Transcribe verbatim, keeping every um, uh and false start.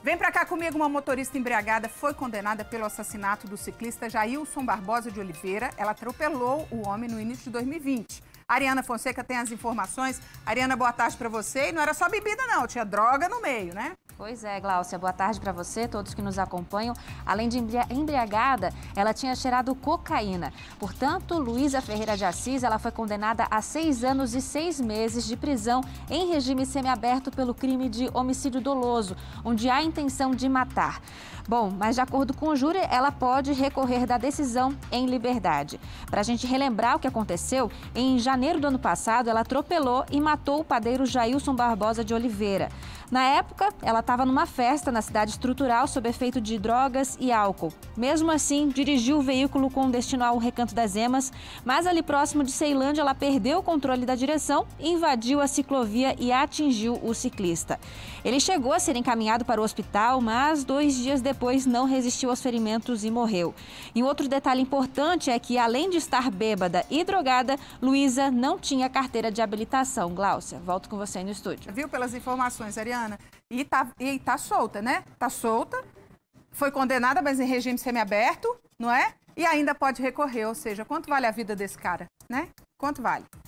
Vem pra cá comigo, uma motorista embriagada foi condenada pelo assassinato do ciclista Jailson Barbosa de Oliveira. Ela atropelou o homem no início de dois mil e vinte. A Ariana Fonseca tem as informações. Ariana, boa tarde pra você. E não era só bebida não, tinha droga no meio, né? Pois é, Gláucia, boa tarde para você, todos que nos acompanham. Além de embriagada, ela tinha cheirado cocaína. Portanto, Luísa Ferreira de Assis, ela foi condenada a seis anos e seis meses de prisão em regime semiaberto pelo crime de homicídio doloso, onde há intenção de matar. Bom, mas de acordo com o júri, ela pode recorrer da decisão em liberdade. Para a gente relembrar o que aconteceu, em janeiro do ano passado, ela atropelou e matou o padeiro Jailson Barbosa de Oliveira. Na época, ela estava numa festa na cidade estrutural sob efeito de drogas e álcool. Mesmo assim, dirigiu o veículo com destino ao Recanto das Emas, mas ali próximo de Ceilândia, ela perdeu o controle da direção, invadiu a ciclovia e atingiu o ciclista. Ele chegou a ser encaminhado para o hospital, mas dois dias depois não resistiu aos ferimentos e morreu. E um outro detalhe importante é que, além de estar bêbada e drogada, Luísa não tinha carteira de habilitação. Gláucia, volto com você no estúdio. Viu pelas informações, Ariana? E tá, e tá solta, né? Tá solta, foi condenada, mas em regime semiaberto, não é? E ainda pode recorrer, ou seja, quanto vale a vida desse cara, né? Quanto vale?